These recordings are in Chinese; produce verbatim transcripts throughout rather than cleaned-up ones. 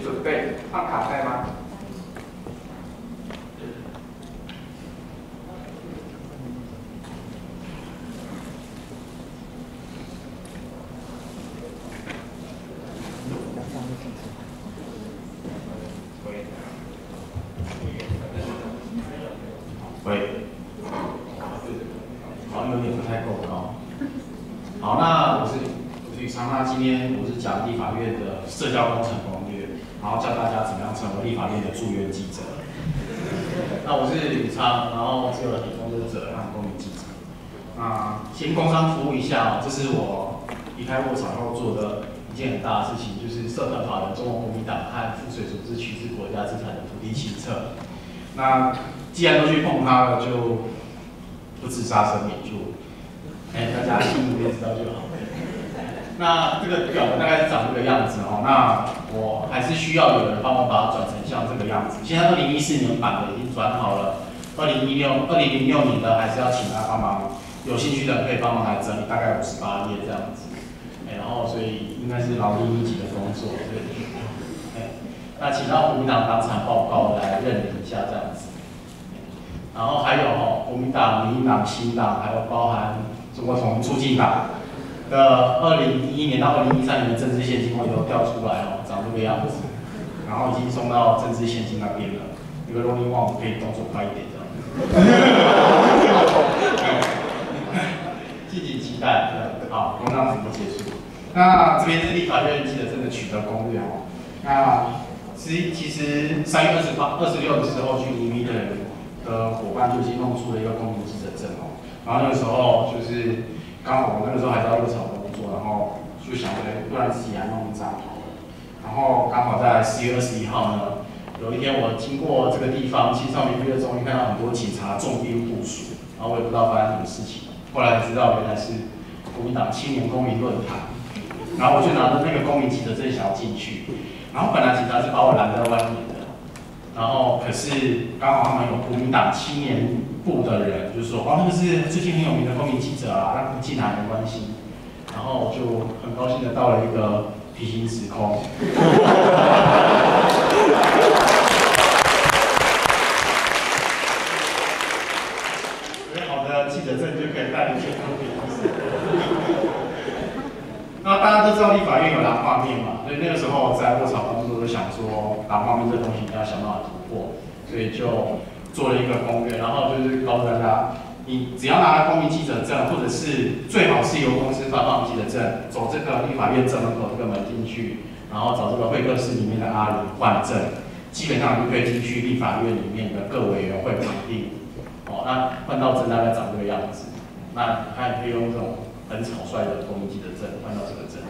准备放卡带吗？ 喂，好，有点不太够高。好，那我是我是宇昌，那今天我是讲立法院的社交工程攻略，然后教大家怎么样成为立法院的驻院记者。那我是宇昌，然后自由媒体工作者和公民记者。那先工商服务一下，这是我离开卧槽后做的一件很大的事情，就是社团法人中国国民党和赋税组织取自国家资产的土地清册。那既然都去碰它了，就不自杀声明就，哎、欸，大家心里面知道就好。那这个表大概是长这个样子哦。那我还是需要有人帮我把它转成像这个样子。现在二零一四年版的已经转好了，二零一六、二零零六年的还是要请他帮忙，有兴趣的人可以帮忙来整理，大概五十八页这样子。哎、欸，然后所以应该是劳力密集的工作，对。哎、欸，那请到国民党党产报告来认领一下这样子。然后还有哦，国民党、民进党、新党，还有包含中国统一促进党的二零一一年到二零一三年的政治献金，我也都调出来哦，长这个样子。然后已经送到政治献金那边了。那个 rolling one 我可以动作快一点这样。敬请期待。好，工商服务结束。那这边是立法院记者证的取得攻略哦。那其其实三月二十八、二十六的时候去移民的人。的伙伴就已经弄出了一个公民记者证哦，然后那个时候就是刚好我那个时候还在卧槽工作，然后就想着不然自己来弄一张好了。然后刚好在四月二十一号呢，有一天我经过这个地方青少年娱乐中心，看到很多警察重兵部署，然后我也不知道发生什么事情，后来才知道原来是国民党青年公民论坛，然后我就拿着那个公民记者证想要进去，然后本来警察是把我拦在外面的。然后，可是刚好他们有国民党青年部的人，就说哦，那个是最近很有名的公民记者啊，让他进来没关系。然后我就很高兴的到了一个平行时空。有好的记者证就可以带你去看平行时空。那大家都知道立法院有蓝画面嘛，所以那个时候我在卧槽工作就想说，蓝画面这东西一定要想办法突破，所以就做了一个攻略，然后就是告诉大家，你只要拿了公民记者证，或者是最好是由公司发放记者证，走这个立法院正门口这个门进去，然后找这个会客室里面的阿里换证，基本上你就可以进去立法院里面的各委员会绑定。哦，那换到证大概长这个样子，那他也可以用这种很草率的公民记者证换到这个证。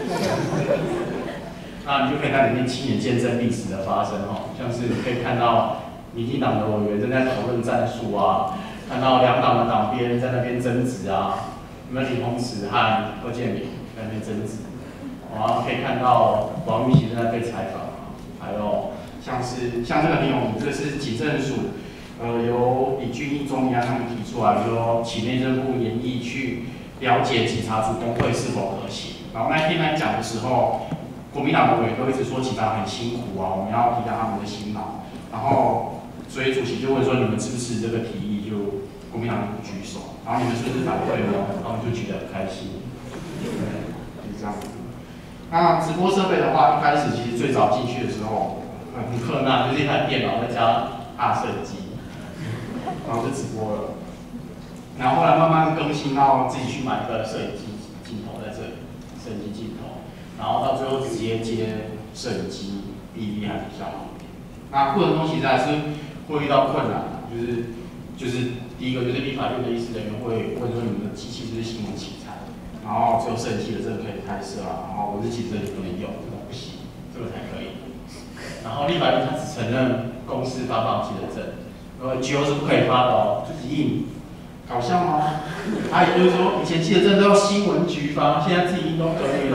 那你就可以在里面亲眼见证历史的发生哦，像是你可以看到民进党的委员正在讨论战术啊，看到两党的党鞭在那边争执啊，有没有李鸿慈和柯建铭在那边争执，然后可以看到王玉琦正在被采访啊，还有像是像这个很有名，这个是警政署，呃，由李俊毅、钟义安他们提出来，说请内政部研议去了解警察组工会是否可行。然后那一天来讲的时候，国民党的委员都一直说警察很辛苦啊，我们要体谅他们的辛劳。然后，所以主席就问说：“你们支持这个提议？”就国民党就不举手，然后你们是不是反对呢？然后就举得很开心。对，就是这样子。那直播设备的话，一开始其实最早进去的时候很困难，就是一台电脑再加大摄机，然后就直播了。然后后来慢慢更新到自己去买一个摄影机镜头在这里，摄影机镜头，然后到最后直接接摄影机 D V 还比较好。那过程中其实还是会遇到困难，就是就是第一个就是立法院的议事人员会问说你们的机器是不是新闻器材，然后只有摄影机的这个可以拍摄啊，然后文字器这里不能用，这个不行，这个才可以。然后立法院他只承认公司发放记者证，呃 G O 是不可以发的哦，自己印。搞笑吗？他也就是说，以前记者证都要新闻局发，现在自己印都可以了。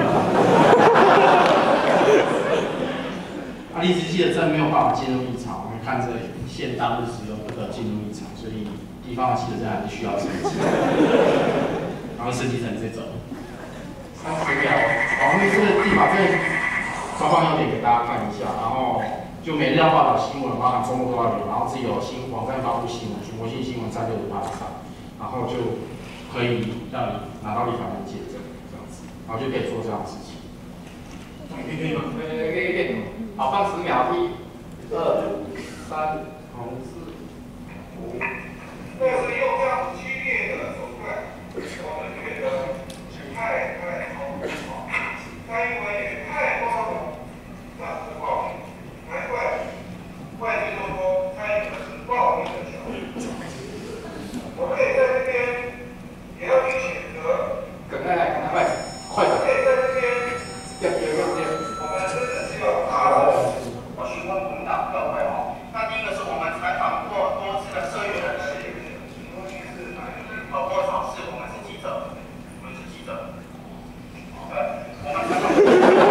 啊，历史记者证没有办法进入议场，我们看这里，现当日使用不可进入议场，所以地方的记者证还是需要升级。然后升级成这种。三十秒，好，那这个地法证状况要点给大家看一下，然后就每日要报道新闻，包含周末都要有，然后自己有新网站发布新闻，全国性新闻占六十趴以上，然后就可以让你拿到立法院见证这样子，然后就可以做这样的事情。可以可以吗？可以可以可以。好，放十秒，一、二、三、四、五。但是用这样激烈的手段，我们觉得太太超过了。蔡英文也太包容，这样子暴力，难怪外界都说蔡英文是暴力的小孩。我可以在这边也要去谴责。赶快来，赶快，快点！我可以在这边，要不要要不要？我们真的是要大了。我询问国民党各位哦，那第一个是我们采访过多次的社运人士，包括少是我们是记者，我们是记者。对，我们采访过。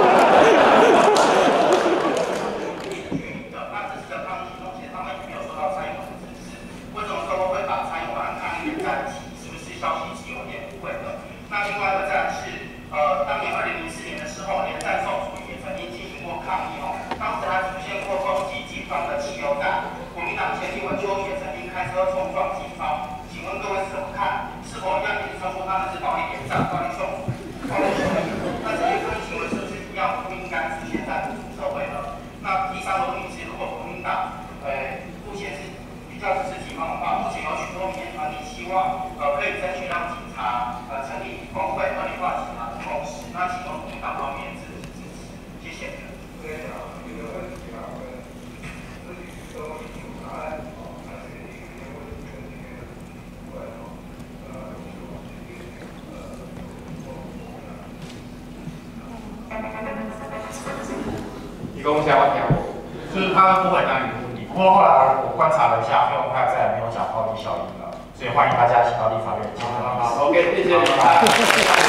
那这次的抗议行动，其实他们也没有受到蔡英文的指示。为什么说会把蔡英文和抗议连在一起？是不是消息是有点误会的？那另外一个再来是，呃，当年二零零四年的时候，连战受主也曾经进行过抗议哦。当时还出现过攻击警方的汽油弹，国民党前立委邱也曾经开车冲撞警方。请问各位是怎么看？是否一样也是称呼他们是暴力连战、暴力凶手、暴力凶手？那这些跟行为是不是一样不应该出现在民主社会呢？那第三个问题是，如果国民党，呃，目前是比较支持警方的话，目前有许多民间团体希望，呃，可以争取让警察，呃，成立工会合理化警察的共识。那请问国民党方面支不支持？谢谢。对啊，这个问题啊，我们自己都有答案哦，而且这些问题跟这些部分哦，呃，就呃，提供一下问题啊，就是他不回答你的问题。不过后来我观察了一下，费鸿泰再也没有讲暴力效应了，所以欢迎大家一起到立法院见证。好 ，OK， 谢谢。